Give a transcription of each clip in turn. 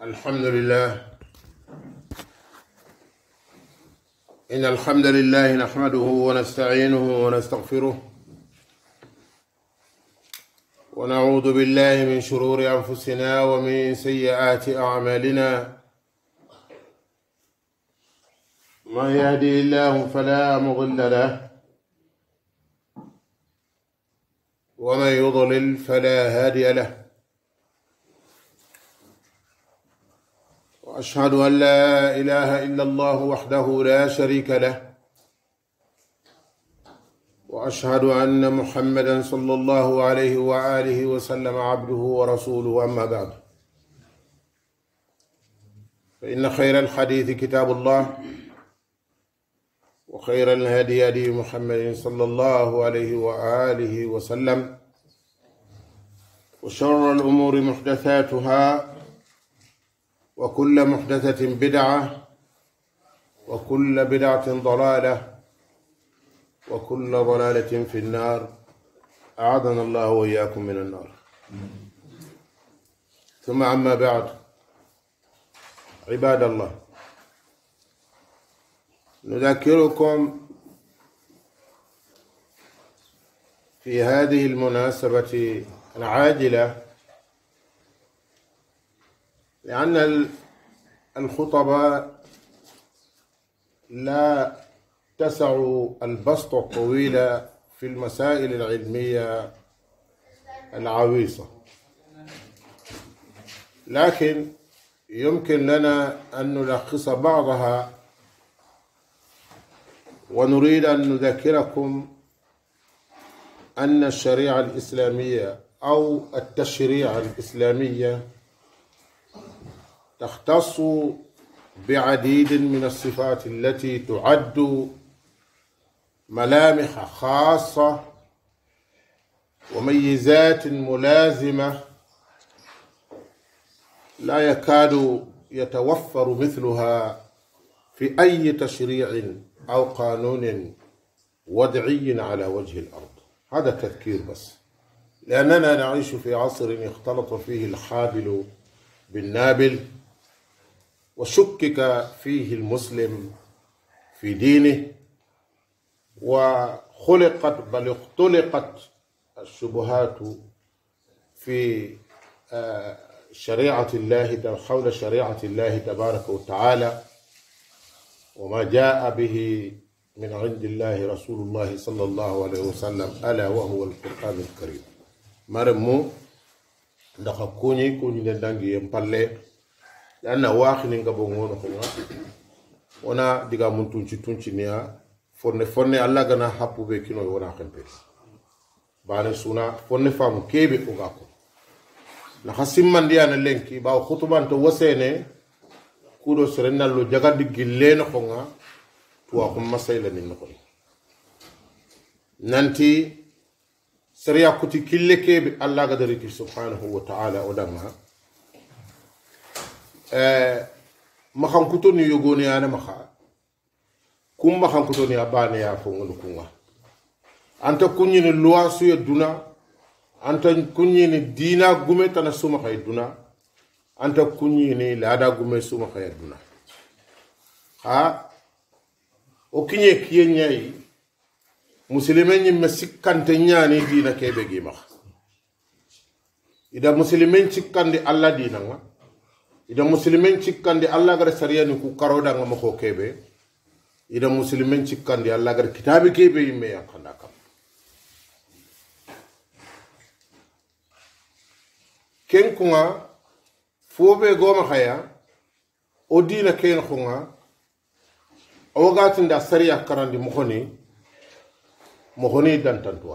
الحمد لله. إن الحمد لله نحمده ونستعينه ونستغفره ونعوذ بالله من شرور أنفسنا ومن سيئات أعمالنا. من يهدي الله فلا مضل له ومن يضلل فلا هادي له. وأشهد أن لا إله إلا الله وحده لا شريك له، وأشهد أن محمدا صلى الله عليه وآله وسلم عبده ورسوله. أما بعد، فإن خير الحديث كتاب الله، وخير الهدي هدي محمد صلى الله عليه وآله وسلم، وشر الأمور محدثاتها، وكل محدثة بدعة، وكل بدعة ضلالة، وكل ضلالة في النار. أعاذنا الله وإياكم من النار. ثم أما بعد، عباد الله، نذكركم في هذه المناسبة العاجلة، لأن الخطب لا تسع البسط الطويل في المسائل العلمية العويصة، لكن يمكن لنا أن نلخص بعضها، ونريد أن نذكركم أن الشريعة الإسلامية أو التشريع الإسلامي تختص بعديد من الصفات التي تعد ملامح خاصة وميزات ملازمة لا يكاد يتوفر مثلها في أي تشريع أو قانون وضعي على وجه الأرض. هذا تذكير بس، لأننا نعيش في عصر اختلط فيه الحابل بالنابل، وشكك فيه المسلم في دينه، وخلقت بل اختلقت الشبهات في شريعة الله، حول شريعة الله تبارك وتعالى وما جاء به من عند الله رسول الله صلى الله عليه وسلم، ألا وهو القرآن الكريم. مرمو ndaka kuni ndangi yempalle lanna waxini ngabo ngono ko wona diga mun tunci niya fonne alla gana happu be kino wona xempe bana suna fonne famu kebe ko gako na hasimman dia na lenki ba khutuban to wasene kudo serenallo jagadi gilleno ko nga tuwa ko masayla min ko nanti sariya kuti kille kebe Allah ga dariki subhanahu wa ta'ala odanga mahan kuto ni yogoni ana maha kum mahan kuto ni abane ya fo ngol kunga anta kunyi ni luwasu ya duna, anta kunyi ni dina gume tana suma khay duna, anta kunyi ni lada gume suma khay duna. Ha o kinye kiye nyai muslimen ñi sikkante ñaani diina kebe gi max ida muslimen cikkandi alla diina nga, ida muslimen cikkandi alla gar sariyani ku karoda nga mako kebe, ida muslimen cikkandi alla gar kitabi kebe yimme yakanda kam. ken kunga fobe goma khaya o diina ken kunga o gatinda sariya karandi mohoni dantantuwa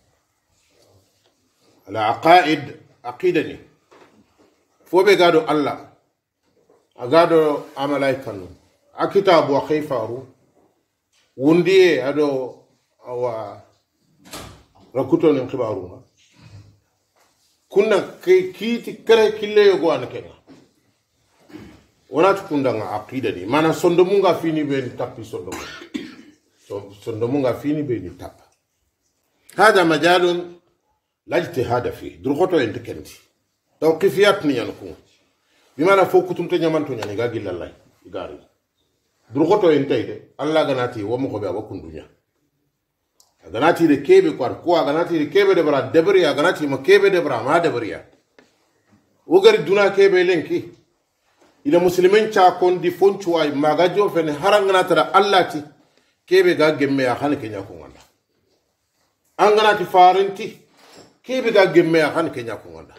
ala aqaid aqidani fobe gado Allah agado amalaikanu akitabu wa khayfaru wundie ado awa rakuto ni khibaru kunna kiti kare kille yogo ankenga wonat kundanga aqidani mana sondomunga fini be tapi sondomunga fini be tap. هذا مجال لا اجتهاد فيه، درغوتو انتكنتي توقيفيات نيانكو bimana fo kutumte nyamanto nyani ga gillallay igari durgoto entayde alla ganati wo mo ko be abakundunya ganati de kebe kwar ko ganati de kebe de bara debriya ganati ma kebe de bara ma debriya o gari duna kebe lenki ila muslimin cha kondi fonchu ay magajo fen harangana tara allati kebe ga gemme ya han kenya ko nganda anganati farinti kebe ga gemme ya han kenya ko nganda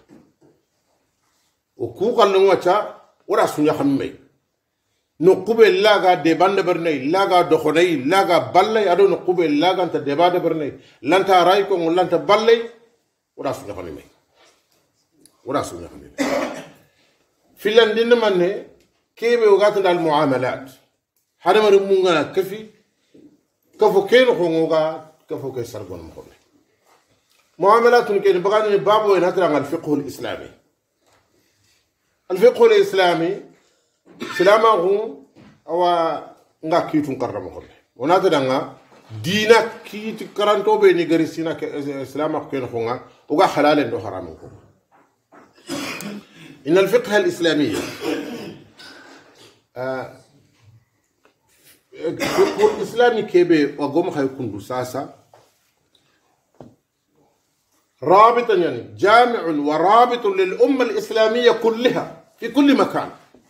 o ku kallu wacha ora sunya hamme no qube laga de bande bernay laga do khonay laga ballay ado no qube laga ta de bande bernay lanta ray ko lanta ballay ora sunya hamme ora sunya hamme filan din manne kebe o gata dal muamalat hada mar munga kafi kafo ken ko ngoga kafo ke sargon mo muamalat ken bagani babo en hatra al fiqh al islami الفقه الإسلامي سلامه هو nga kitun karrama ko wona tadanga dina kiti karanto be ni gari sina ke islam ko ken khonga uga halalen do haram ko ان الفقه الاسلامي الفقه الاسلامي كبه وغم خيكون ساسا رابطا يعني جامع ورابط للامه الاسلاميه كلها في كل مكان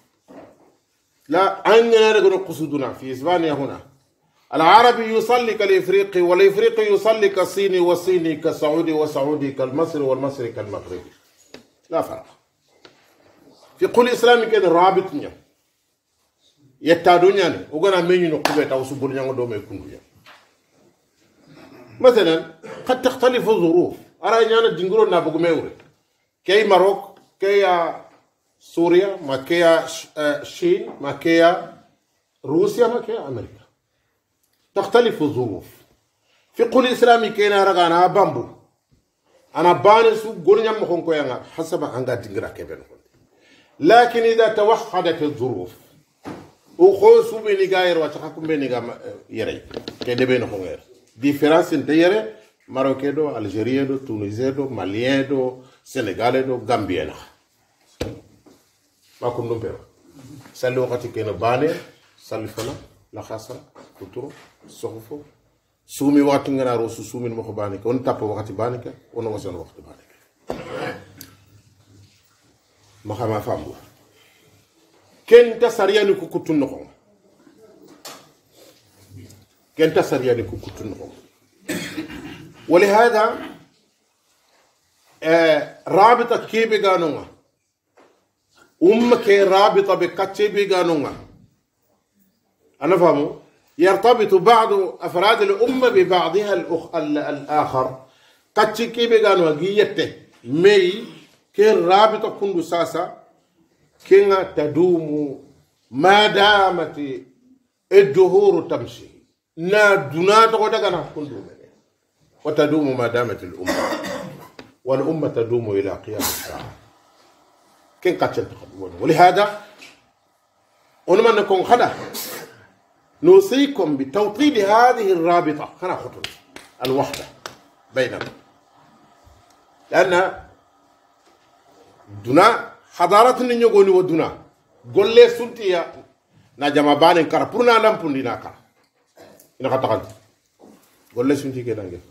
لا عندنا نقول قصدنا في اسبانيا هنا العربي يصلي كالافريقي والافريقي يصلي كالصيني والصيني كالسعودي والسعودي كالمصري والمصري كالمغربي لا فرق في كل اسلام كده رابطني يتادون يعني وغنا ميني نقبه تاو سبول نيانغو دومي كوندو مثلا قد تختلف الظروف ارى نانا دينغرو نابغو ميوري كي ماروك كي سوريا ما كي شين ما كي روسيا ما كي امريكا تختلف الظروف في كل اسلامي كينا رغانا بامبو انا بانسو غولنيام مخون كويا حسب انغا دينغرا كيبن لكن اذا توحدت الظروف وخوسو بيني غاير واتخاكم بيني غا يري كي دبين خونغير ديفيرانس انت يري ماروكي دو الجيريا دو تونسي دو ماليين دو سنغالي دو غامبيا ما كنتم بيرو سالي وقتي كينا باني سالي فلا لا خاصة كترو صحفو سومي وقت نغنا روسو سومي نمخو بانيك ون تابو وقت بانيك ون وزن وقت بانيك ما فهمو كن تسرياني كو كتن نخو كن تسرياني كو كتن نخو ولهذا رابطة كيبي غانونغا كي رابطة بكتشي بيغانونغا أنا فهمو يرتبط بعض أفراد الأمة ببعضها الآخر كتشي كي بيغانونغا جيته مي كي رابطة كندو ساسا كي تدوم ما دامت الدهور تمشي نا دونات غدغنا كندو وتدوم ما دامت الأمة والأمة تدوم إلى قيام الساعة كن قتل تقبلون ولهذا ونما نكون خدا نوصيكم بتوطيد هذه الرابطة خنا خطوة الوحدة بيننا لأن دنا حضارة نيجوني ودنا قل لي سنتي نجمع بان كار برنا لام بندينا كار إن خطأت قل لي سنتي كده نجح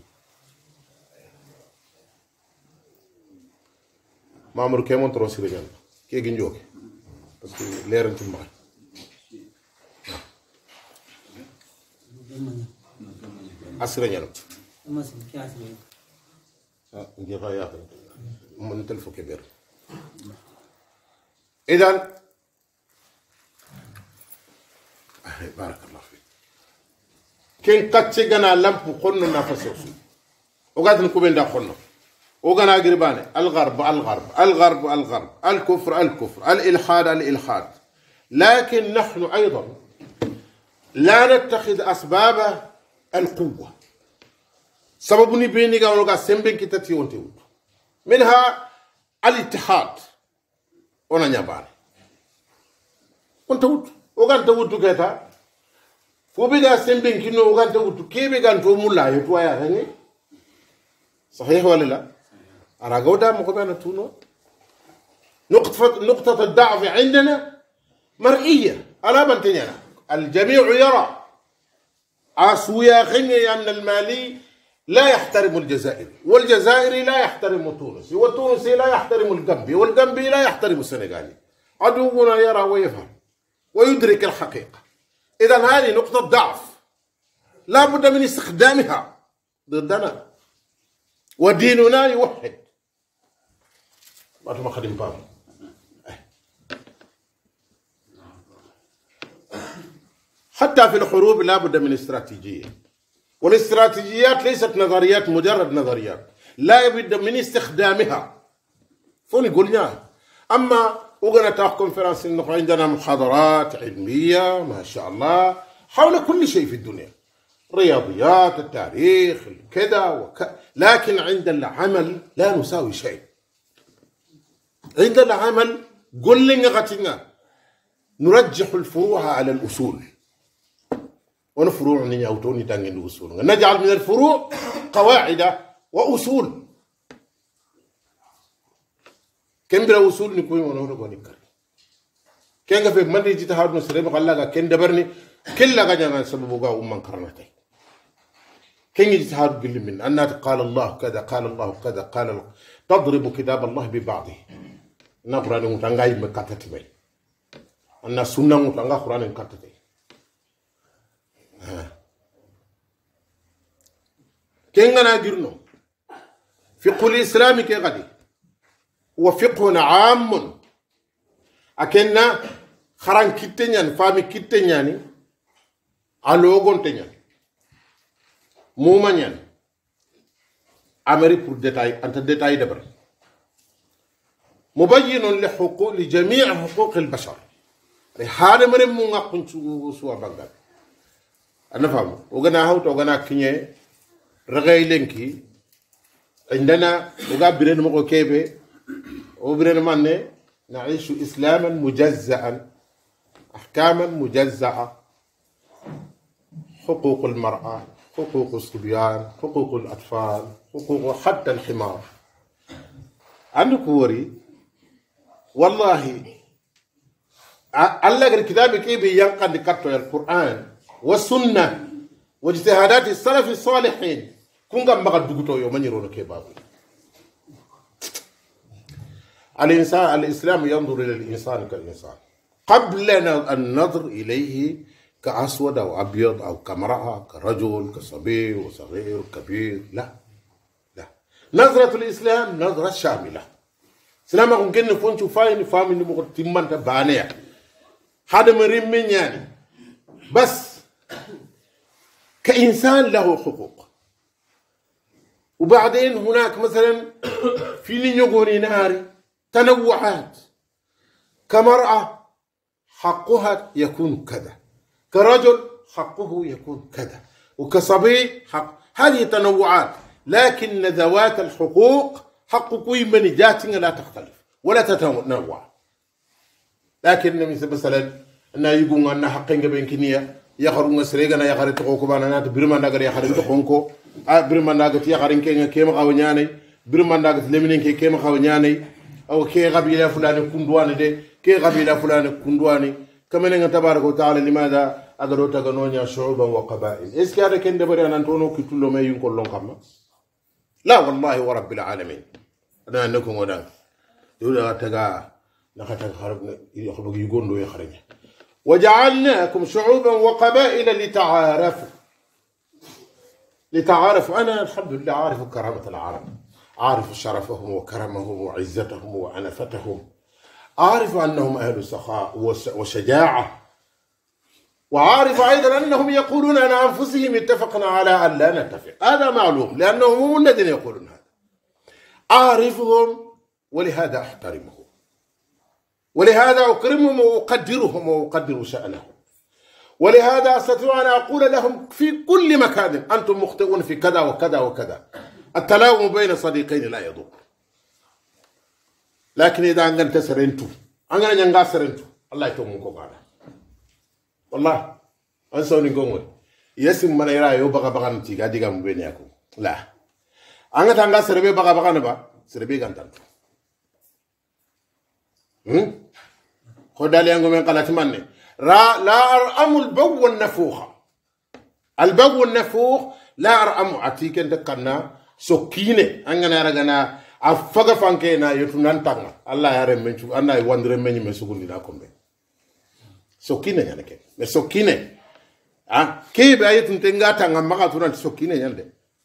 ما أمر كمان تروسي رجال كي جنجوك بس ليرن تما أسرع يعني ما سمع كي أسرع نجي غاية من تلفو كبير إذن بارك الله فيك كين كاتشيغانا لامبو خونو نافاسو وغاد نكوبين دا خونو وغانا غرباني الغرب الغرب الغرب الغرب الكفر الكفر الإلحاد الإلحاد لكن نحن أيضا لا نتخذ أسباب القوة سببني بيني قالوا سمبين كتاتي وانتود منها الاتحاد ونا نياباني وانتود وغان تود كتا فوبيغا سمبين كينو وغان تود كيبي غان تو مولا يتوايا هني صحيح ولا لا أراغودا مكوبانا تونو نقطة الضعف عندنا مرئية على من تنينا. الجميع يرى عسويا خني أن المالي لا يحترم الجزائري، والجزائري لا يحترم التونسي، والتونسي لا يحترم الجنبي، والجنبي لا يحترم السنغالي. عدونا يرى ويفهم ويدرك الحقيقة. إذا هذه نقطة ضعف لا بد من استخدامها ضدنا، وديننا يوحد. ما خدم بام. حتى في الحروب لا بد من استراتيجية، والاستراتيجيات ليست نظريات، مجرد نظريات، لا بد من استخدامها. فوني قلنا أما وقنا تاخ كونفرنس إنه عندنا محاضرات علمية ما شاء الله حول كل شيء في الدنيا، رياضيات، التاريخ، كذا لكن عند العمل لا نساوي شيء. عند العمل قل لنا غتنا نرجح الفروع على الأصول، ونفروع نياوتوني تانجن الأصول، نجعل من الفروع قواعد وأصول. كم بلا أصول نكوي ونورو ونكر. كان في من يجي تهاد مسلم قال كن دبرني كل جانا سببوجا ومن كرنتي. كن يجي تهاد قل من أن قال الله كذا قال الله كذا قال الله. تضرب كتاب الله ببعضه. نقرأ نمتنعي مكتتبي. أن سنة متنعا قرآن مكتتبي. كن أنا جرنو. فقه الإسلام كغدي. وفقه عام. أكننا خران كتنيان فامي كتنياني ألوغون تنيان مومانيان أمري بور ديتاي أنت ديتاي دبر مبين لجميع حقوق البشر. هذا مري مونغا كنتو سوا بانغال أنا فاهم وغنا هاوت وغنا كيني رغاي لينكي عندنا وغا بيرن مكو كيبي وبيرن ماني نعيش إسلاما مجزأ، أحكاما مجزأة، حقوق المرأة، حقوق الصبيان، حقوق الأطفال، حقوق حتى الحمار. عندك وري والله الله الكتاب كيف ينقل كتب القرآن والسنة واجتهادات السلف الصالحين كونغا مغدوغتو يوم يرون كيبابو. الإسلام ينظر إلى الإنسان كالإنسان قبل النظر إليه كأسود أو أبيض أو كامرأة كرجل كصبي وصغير كبير. لا نظرة الإسلام نظرة شاملة. سلام أكون كن فونشو فاين فامي نمو تيمان تبانيا هذا مريم من يعني بس كإنسان له حقوق. وبعدين هناك مثلا في نيوغوني ناري تنوعات. كمرأة حقها يكون كذا، كرجل حقه يكون كذا، وكصبي حق. هذه تنوعات، لكن ذوات الحقوق حق كل من جاتنا لا تختلف ولا تتنوع. لكن مثلا أن يقول أن حقين بينكنية يخرون سريعنا يخرج تقوكبانا نات برمان ناقر يخرج تقونكو برمان ناقر يخرج كيما قاونياني برمان ناقر لمنين كيما قاونياني أو كي قبيلة فلان كندواني ده كي قبيلة فلان كندواني كما نعم تبارك وتعالى لماذا أقدروا تغنونيا شعوبا وقبائل. إيش كذا كن دبري أن أنتونو كتلو ما ينقلون كما لا والله ورب العالمين أنا نكون ودا يقول تجا نخاطر خرب يخرج يقولوا يخرج وجعلناكم شعوبا وقبائل لتعارفوا. أنا الحمد لله عارف كرامة العرب، عارف شرفهم وكرمهم وعزتهم وعنفتهم، عارف أنهم أهل سخاء وشجاعة، وعارف أيضا أنهم يقولون عن أنفسهم اتفقنا على أن لا نتفق. هذا معلوم لأنهم هم الذين يقولون هذا. أعرفهم ولهذا أحترمهم، ولهذا أكرمهم وأقدرهم وأقدر شأنهم، ولهذا أستطيع أن أقول لهم في كل مكان أنتم مخطئون في كذا وكذا وكذا. التلاوم بين صديقين لا يضر. لكن إذا أنت سرنتو أنا نجا سرنتو الله يتومكم هذا والله أنسوني قومي يسمى من يرى يوبغى بغان تيجا ديجا مبينيكم لا أنا تانغا سربي بغى بغان با سربي كان تانتو خدالي أنكم من قلت مني لا أرأم البو والنفوخ البو والنفوخ لا أرأم عتيك دكنا سكينة أننا رجعنا أفقا فانكنا يتونان تانا الله يرحم من شو أنا يواندر من يمسكوني لكم به سكينة يعني كه سكينة كيف أيتون تنجا تانا ما كاتوران سكينة يعني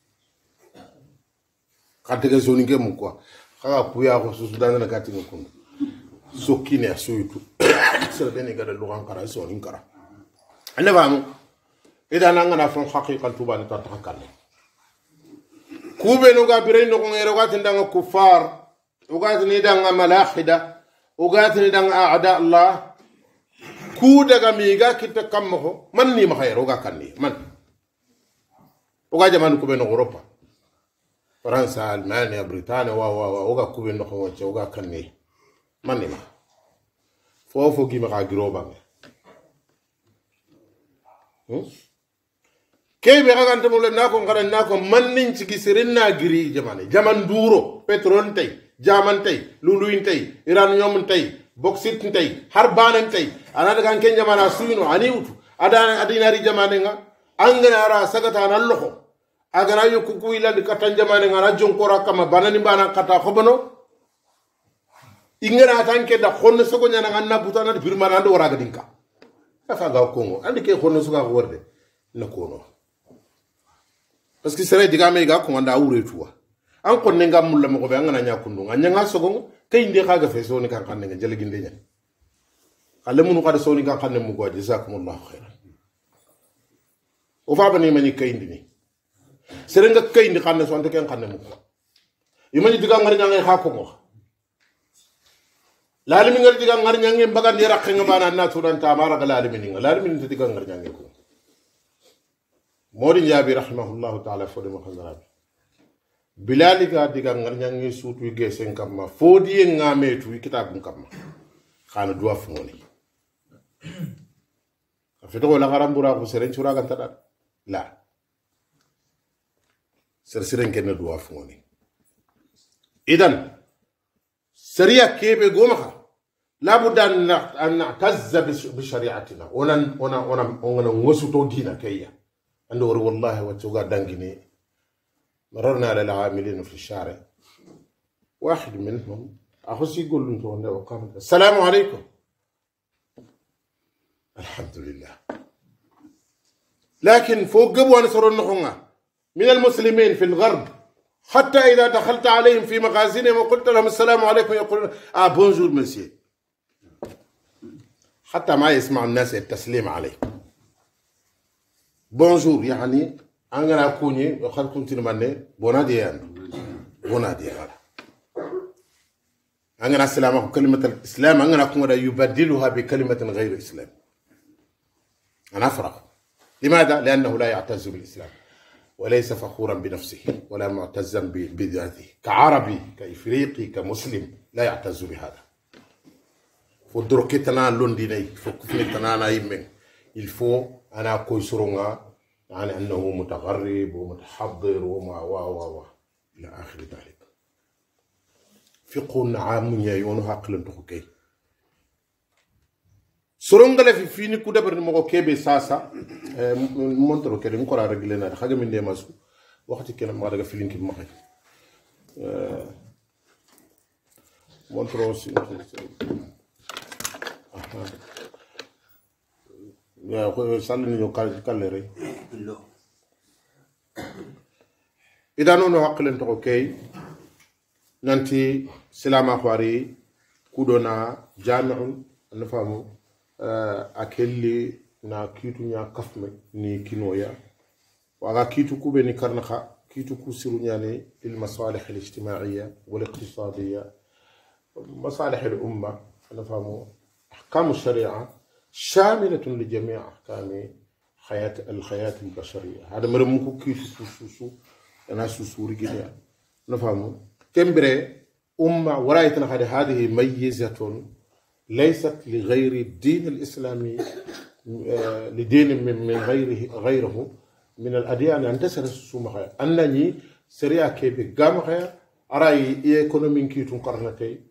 كاتيك زوني كمكوا خا كويا خصوصا دانا كاتيك كم سكينة سويتو سردني كذا لغان كرا سونين كرا أنا فاهمه إذا أنا نفهم حقيقة توبان تتحكم كوبي نوغا بيرين نوغا يروغا تندanga كفار وغا تندanga ملاحدة وغا تندanga أعداء الله كودا ميغا كتا كمه من ني مخير وغا كني من وغا جمان كوبي نوغا أوروبا فرنسا ألمانيا بريطانيا وغا كوبي نوغا وغا كني من ني مخير فوفو كي مخا جروبا كيف يغان تمول ناكم غران ناكم من نينتي سيرنا غري جمان دورو بترول تاي جامان تاي لولوين تاي ايران يوم تاي بوكسيت تاي حربان تاي انا دغان كين جمانا سوينو اني وتو اديناري جمانينغا انغنا را سغتا نالخو اغنا يوكو كويلا دي كاتان جمانينغا را جونكورا كما باناني بانا كاتا خوبنو ingana tanke da khonno sogo nyana ganna butana de birmana ndo waraga dinka afa ga kongo andi ke khonno soga worde na kono parce que sere diga me ga ko anda wure tuwa an konne ngam mulla mo ko be ngana nya kundu nganya nga sogo kay inde khaga fe soni kan kan nga jele ginde nyen kale munu kada soni kan kan mu go jazakumullahu khairan o fa bani mani kay indi ni sere nga kay indi kan so ante ken kan mu ko yimani diga ngari nga ha ko mo lalimi ngal diga ngar nyange mbagan di rakhe ngabana na tudan tamara ga lalimi ni lalimi ni diga ngar nyange ko modi nyabi rahimahullahu ta'ala fode mo khazara bilali ga diga ngar nyange sutu ge sen kamma fodi ngame tu kitabun kamma khana duwa fumoni afito la garambura ko seren chura ga tada la siren ken duwa fumoni idan سريع كيف يقومها لابد أن نعتز بشريعتنا ونن وسطو دينا كيا أندور والله وتوقع دنجني مررنا على العاملين في الشارع واحد منهم أخص يقول لهم السلام عليكم الحمد لله لكن فوق قبوا نصرنا من المسلمين في الغرب حتى إذا دخلت عليهم في مغازينهم وقلت لهم السلام عليكم يقولون بونجور مسيو حتى ما يسمع الناس التسليم عليه بونجور يعني أنا كوني وخد كنت نمني بوناديان بوناديان أنا السلام كلمة الإسلام أنا أكون يبدلها بكلمة غير الإسلام أنا أفرح لماذا؟ لأنه لا يعتز بالإسلام وليس فخورا بنفسه ولا معتزا بذاته كعربي كإفريقي كمسلم لا يعتز بهذا فدركتنا لونديني فكفتنا نايمن الفو أنا كويسرونغا يعني أنه متغرب ومتحضر وما إلى آخر ذلك فقه عام يونها عقل تخكي سرونغلا في فيني كودا برنمو كيبي ساسا مونترو كده نكورا رجلنا حاجه من دي ماسو وقت كده ما رجع فيلين كي مخي مونترو سي يا خو سالني يو كالري اذا نونو عقل تخكي نانتي سلام اخواري كودونا جامع نفهمو أكلي na kitu nya kafme ni kinoya waga kitu kube ni karnaka kitu kusiru nyane للمصالح الاجتماعية والاقتصادية مصالح الأمة نفهم أحكام الشريعة شاملة لجميع أحكام الحياة البشرية هذا مرموكو كيف سوسو أنا سوسوري كده نفهم كمبرة أمة ورايتنا هذه ميزة ليست لغير الدين الإسلامي لدين من غيره من الأديان أنتسر السمحة أنني سريع كيف جامعة أرأي إيكونومين كي تنقرنتي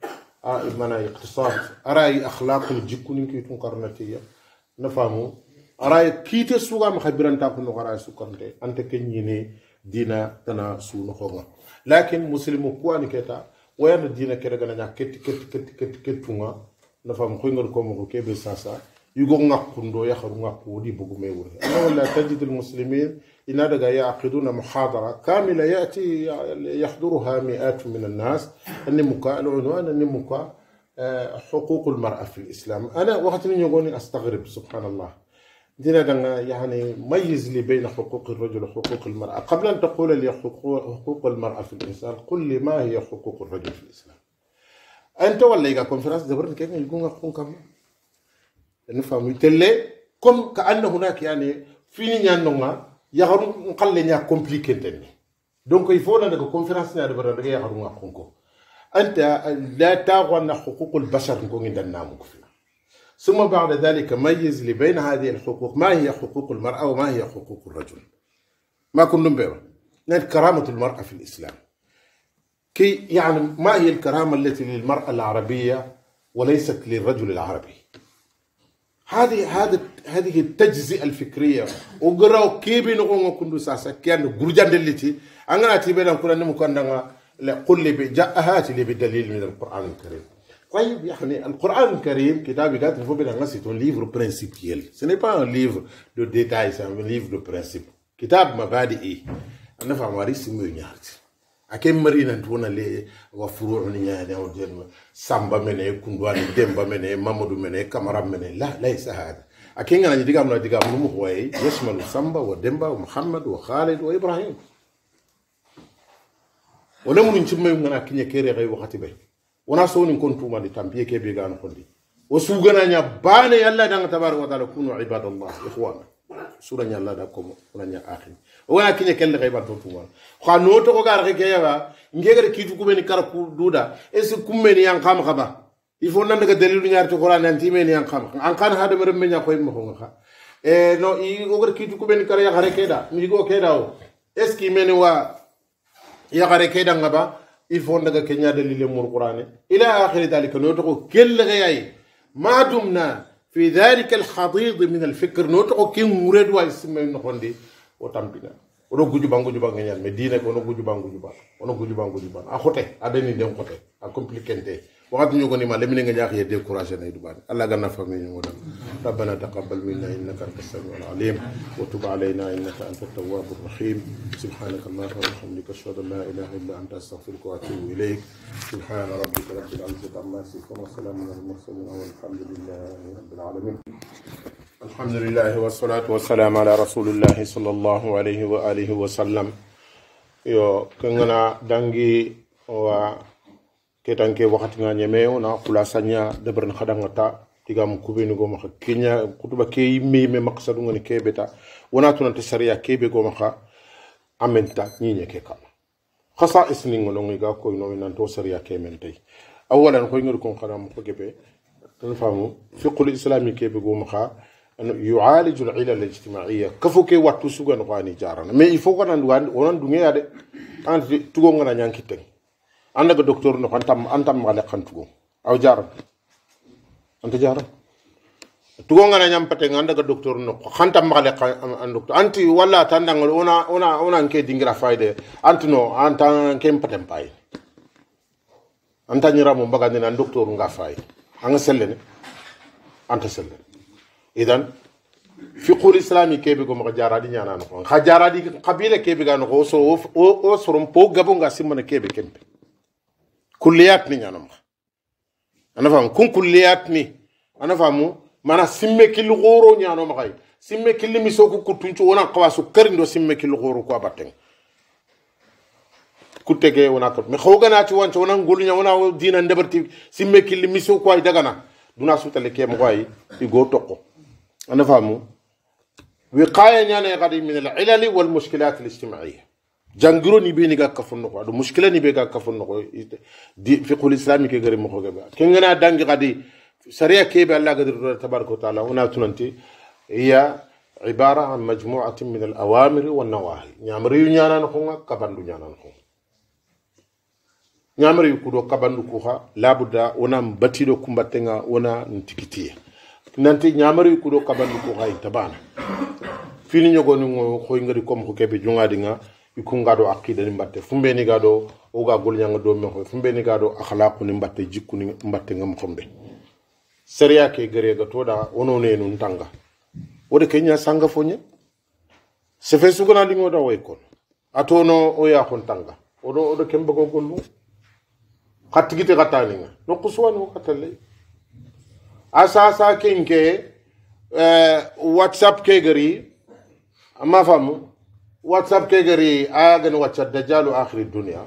mana iqtisad aray akhlaqul jikuni ki tun qarnatiya nafamu aray kite suga ma khabiranta ko no aray sukante ante kenyini dina tana su no khonga lakin muslimu ko an keta wayna dina kere gana nya ket tunga nafamu ko ngol ko mo kebe sasa yugo ngakundo ya kharu ngakudi bugu mewure wala tajid almuslimin إنادق يعقدون محاضرة كاملة يأتي يحضرها مئات من الناس النموكا العنوان النموكا حقوق المرأة في الإسلام. أنا وقت من يقولني أستغرب سبحان الله دينا يعني ميز لي بين حقوق الرجل وحقوق المرأة. قبل أن تقول لي حقوق المرأة في الإنسان قل لي ما هي حقوق الرجل في الإسلام. أنت ولا يقع كونفرنس دبرت كيف يقولون أخون كم نفهم يتلي كم كأن هناك يعني فيني يانونا يغرون نقل لنا كومبليكي تاني دونك يفونا نك كونفرنس نادي برا نك يغرون نقونكو انت لا تغوى حقوق البشر نكون عندنا فينا ثم بعد ذلك ميز لي بين هذه الحقوق ما هي حقوق المرأة وما هي حقوق الرجل ما كنا نبيع كرامة المرأة في الإسلام كي يعني ما هي الكرامة التي للمرأة العربية وليست للرجل العربي هذه التجزئة الفكرية وقراو كيف نقول كندو ساسا كيان غرجان دلتي أنا تبين أن كنا نمكنا قل لي جاء لي بدليل من القرآن الكريم. طيب يعني القرآن الكريم كتاب قال il faut bien que c'est un livre principiel. Ce n'est pas un livre de détails, c'est un livre de principe. كتاب مبادئ أنا فاهم واريس مينيارتي. أكيد مرينا نتونا لي وفروع نيانا ودين سامبا مني كندواني ديمبا مني مامودو مني كامارا مني لا ليس هذا أكيد أنا نديكام هو يشمل سامبا وديمبا ومحمد وخالد وإبراهيم ونمو نشمي منا كنيا كيري غي وقتي بي وناسو نكون توما دي تامبيه كي بيغان خولي وسوغنا نيا باني يالا دان تبارك وتعالى كونوا عباد الله اخوانا سورة يالا دا كومو ونيا اخي وانا كنيا كل غي باتو توما خانو تو غار غي كيا ngegere kitu kubeni karaku duda esi kummeni yang kam khaba il faut nan daga dalilu ñaar ci qur'an nan timeni yang kam an kan hada mere menya koy mo nga no i ogere kitu kubeni kara ya gare keda mi go keda o eski meni wa ya gare keda ngaba il faut daga kenya dalilu mur qur'an ila akhir dalika no to kel gayay ma dumna fi dhalika al hadid min al fikr no to kin mured wa isme no hondi o tampina ono guju bangu ñal me diine ko ono guju bangu a xote a deni dem xote a compliquente waxat ñu ko ni ma lemine nga ñaax ye décourager nay du ban Allah ganna fami ñu wona rabbana taqabbal minna innaka antas samiul alim wa tub alayna innaka antat tawwabur rahim subhanaka allahumma wa bihamdika ashhadu an la ilaha illa anta astaghfiruka wa atubu ilayk subhana rabbika rabbil izzati amma yasifun wa salamun alal mursalin walhamdulillahi rabbil alamin. الحمد لله والصلاة والسلام على رسول الله صلى الله عليه وآله وسلم. يو كنا دانجي و كتانكي وقت نيمي ونا خلاصانيا دبرن خدانغتا تيغام كوبينو غوما كينيا كتبا كي مي مقصد ngani kebeta wona tunante sharia kebe goma kha amenta nyinye ke kam khasa isni ngono ngiga ko no nanto sharia kementay awalan ko ngir kon xanam ko gebe تنفهموا فقه الإسلامي كيف بيقوم خا أنه يعالج العلل الاجتماعية كفو كي واتو سوغان غاني جارنا مي يفوق أن ونان دنيا ده أنت تقول أنا نيان كتير عندك دكتور نو أنتم مالك خنتو أو جار أنت جار تقول أنا نيان بتين عندك دكتور نو خنتم مالك أن دكتور أنت ولا تندع أنا أنك دينغرا فايدة أنت نو أنت كم بتين باي أنت نيرا مبغاني أن دكتور نغافاي أنا سلني أنت سلني إذن فقه الإسلامي كيف يقوم خجارادي نانا نقول خجارادي قبيلة كيف يقولون أو سرم بوق جابون قاسم من كيف كم كلياتني نانا أنا فاهم كون كلياتني أنا فاهمو mana simme kil goro nyano makay simme kil misoko kutunchu wona qawasu karindo simme kil goro ko abaten kutege wona ko me khogana ci wancho wona ngulnya wona dina ndeberti simme kil misoko ay dagana duna sutale ke mo way igo tokko ana famu wiqaya nyane gadi min al-ilal wal mushkilat al-ijtima'iyya jangiro ni be ni ga kafunno ko do mushkila ni be ga kafunno ko di fiqh al-islami ke gari mo ko ga kengana dangi gadi سريع كيف الله قدر تبارك وتعالى هنا تنتي هي عبارة عن مجموعة من الأوامر والنواهي نعمريو نيانا نخونا كباندو نيانا نخونا ñamari kudo kabandu ko ha labuda wona batido kumbatenga wona ntikitiya nanti ñamari kudo kabandu ko ha tabana fini ñogoni ngo koy ngari kom ko kebe jungadi nga ikungado akida ni mbatte fumbe ni gado oga gol nyanga do me ko fumbe ni gado akhlaqu ni mbatte jikku ni mbatte ngam xombe seriya ke gere ga toda wono ne nun tanga wode kenya sanga fonye se fe sugana di ngoda way kon atono o ya kon tanga odo kembe ko gollu khatigite katani nga no kuswani ko katale asasa kenke whatsapp ke gari ما فهموا واتساب كيغري اغن واتساب دجال اخر الدنيا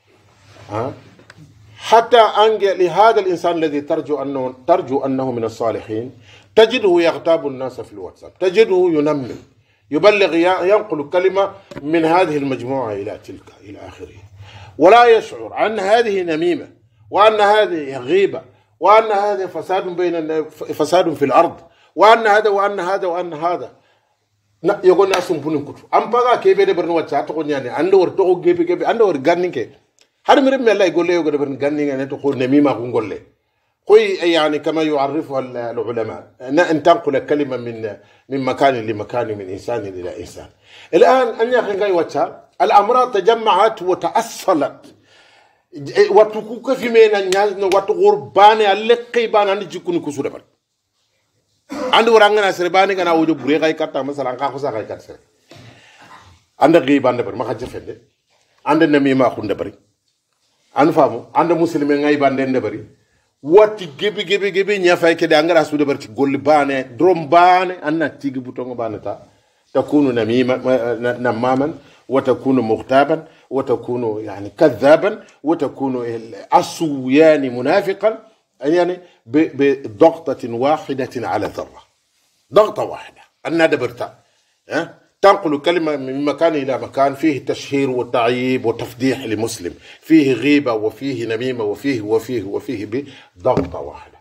حتى انجي لهذا الانسان الذي ترجو انه من الصالحين تجده يغتاب الناس في الواتساب تجده ينمل يبلغ ينقل كلمه من هذه المجموعه الى تلك الى اخره ولا يشعر ان هذه نميمه وان هذه غيبه وان هذا فساد في الارض وان هذا وان هذا وان هذا na yogo na sumpunin kutu ampaga kebe de berno wacha to nyane ando wor to gebe ando wor ganninke har mi rem mella golle yogo de bern ganninga ne to ko ne mima ko golle koy yani kama yu'arrifu al ulama na an tanqula kalima min makan li makan min insan ila insan الان ان يا خنغاي wacha الامراض تجمعت وتاصلت وتكوك في مينا نياز نو وات غربانه لقي بان اندي جيكوني كوسو دبر andi warangana serbani kana wujo bure kay katta masalan ka ko sa kay katta anda gi bande bar ma xajje fende anda nami ma xunde bari an famu anda muslime ngay bande nde bari wati gebi nya fay ke de angara su de bar ci golli bane drom bane anna tigi butongo bane ta takunu namima namaman وتكون مغتابا وتكون يعني كذابا وتكون عصيان منافقا يعني بضغطة واحدة على ذرة ضغطة واحدة أنها دبرتا تنقل كلمة من مكان إلى مكان فيه تشهير وتعييب وتفضيح لمسلم فيه غيبة وفيه نميمة وفيه بضغطة واحدة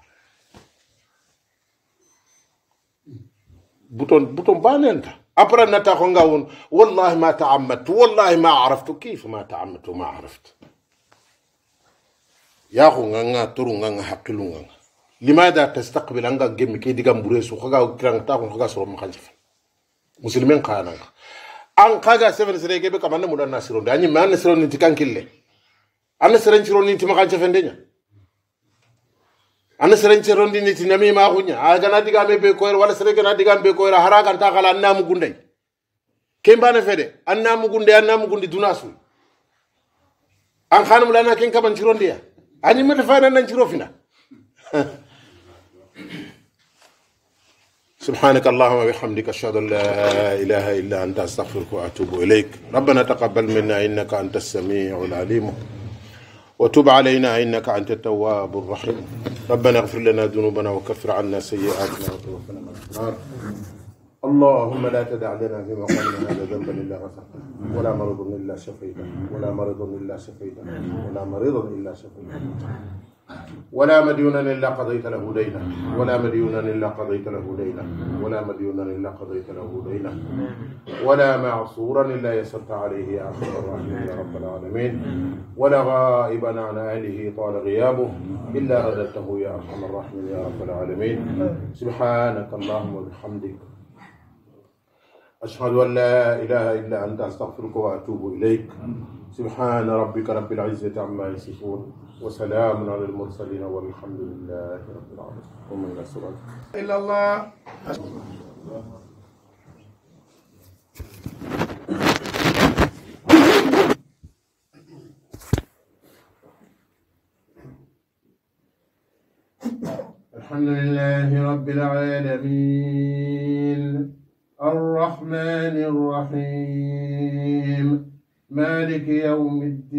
بطن باني أنت أبرا نتاخون والله ما تعمدت والله ما عرفت كيف ما تعمدت وما عرفت يا أخو نعنا ترو نعنا حقلو نعنا لماذا تستقبل عنك جيم كي ديجام بريسو خا كران تاخون خا سرو مخالف مسلمين قانا أن خا سفر سريك بك كمان مودا ناسرون داني ما ناسرون نتكان كله أنا سرين شرون نتي مخالف فندنيا أنا سرين شرون نتي نمي ما أخويا أجانا ديجام بكوير ولا سريك أنا ديجام بكوير هراك أنت خلا أنا مغندي كم بنا فده أنا مغندي دوناسو أن خانم لنا كين كمان شرون ديا أني مدفعنا ننشرو فينا سبحانك اللهم وبحمدك أشهد أن لا إله إلا أنت أستغفرك وأتوب إليك ربنا تقبل منا إنك أنت السميع العليم وتب علينا إنك أنت التواب الرحيم ربنا اغفر لنا ذنوبنا وكفر عنا سيئاتنا وتوفنا مع الأبرار اللهم لا تدع لنا في مقامنا هذا ذنبا إلا غفرته ولا مرض إلا شفيته ولا مرض إلا شفيته ولا مريض إلا شفيته ولا مديونا إلا قضيت له دينا ولا مديونا إلا قضيت له دينا ولا مديونا إلا قضيت له دينا ولا معصورا إلا يسرت عليه يا أرحم الراحمين يا رب العالمين ولا غائبا عن أهله طال غيابه إلا رددته يا أرحم الراحمين يا رب العالمين سبحانك اللهم وبحمدك أشهد أن لا إله إلا أنت أستغفرك وأتوب إليك سبحان ربك رب العزة عما يصفون وسلام على المرسلين والحمد لله رب العالمين ومن لا سبحانه إلا الله الحمد لله رب العالمين الرحمن الرحيم مالك يوم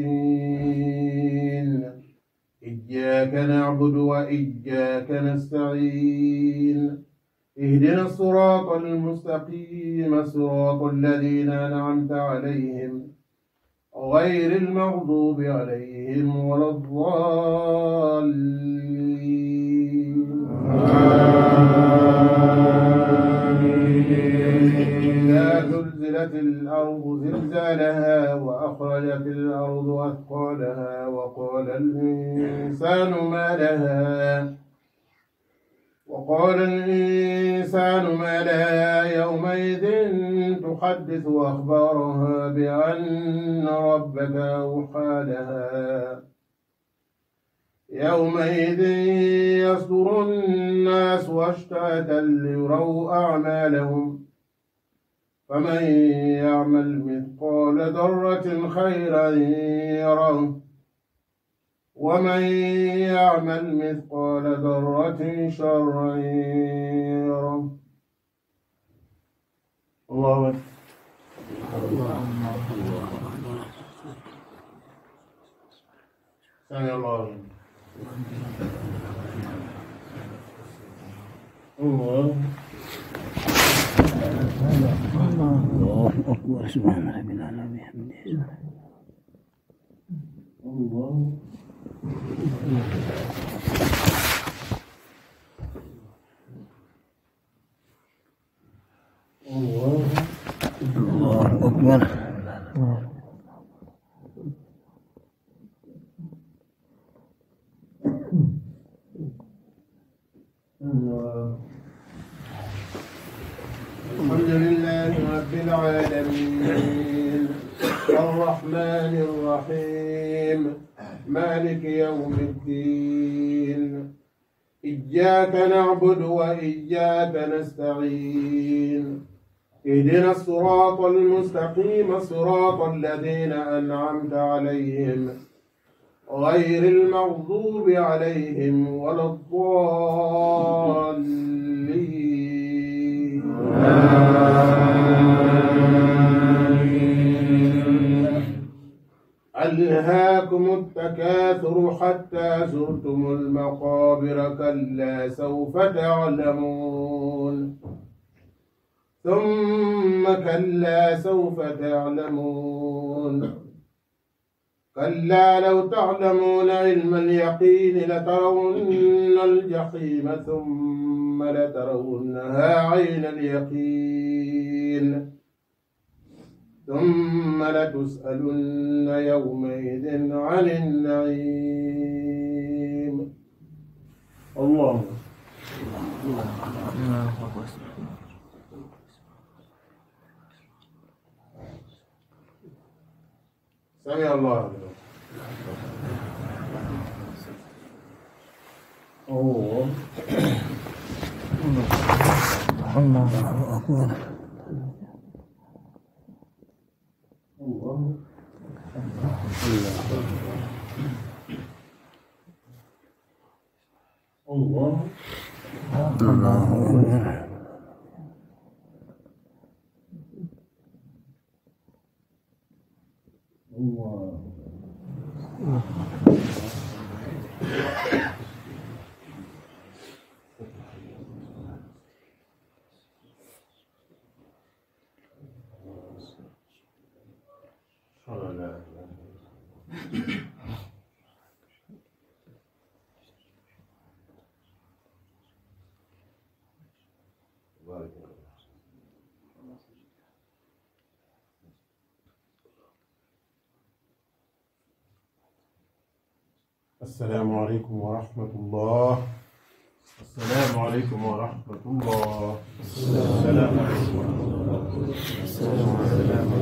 الدين إياك نعبد وإياك نستعين اهدنا الصراط المستقيم صراط الذين أنعمت عليهم غير المغضوب عليهم ولا الضالين إذا زلزلت الأرض زلزالها وأخرجت الأرض أثقالها وقال وقال الإنسان ما لها يومئذ تحدث أخبارها بأن ربك أوحى لها يومئذ يصدر الناس أشتاتا ليروا أعمالهم فمن يعمل مثقال ذرة خيرا يره ومن يعمل مثقال ذرة شرا يره. الله أكبر. سمع الله لمن الله أكبر. سبحان ربي الأعلى بحمده. الله أكبر. الحمد لله رب العالمين الرحمن الرحيم مالك يوم الدين إياك نعبد وإياك نستعين اهدنا الصراط المستقيم صراط الذين أنعمت عليهم غير المغضوب عليهم ولا الضالين. ألهاكم التكاثر حتى زرتم المقابر كلا سوف تعلمون ثم كلا سوف تعلمون كلا لو تعلمون علم اليقين لترون الجحيم ثم لترونها عين اليقين ثم لتسألن يومئذ عن النعيم. الله سمع الله لمن الله أكبر. الله الله السلام عليكم ورحمة الله. السلام عليكم ورحمة الله. السلام عليكم ورحمة الله.